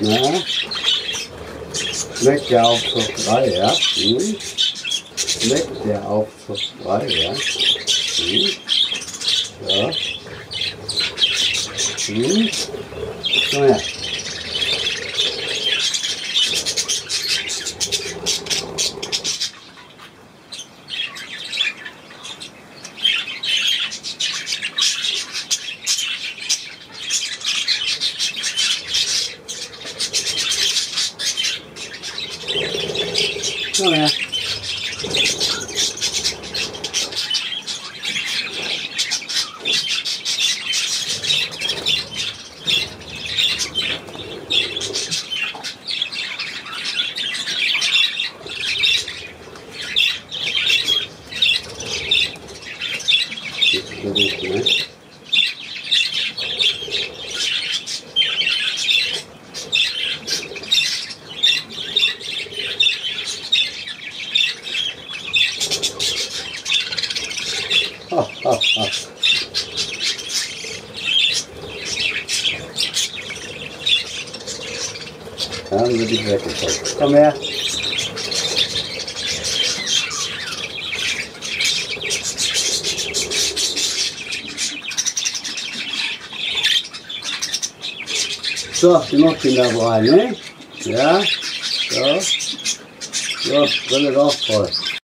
Na? Schmeckt der Aufzug frei, ja? Hm? Schmeckt der Aufzug frei, ja? Hm? Ja. Hm? Komm her. Komm her. Da haben wir dich weggeschickt. Komm her. So, genug Kinder rein, ne? Ja? So. So, Brille drauf voll.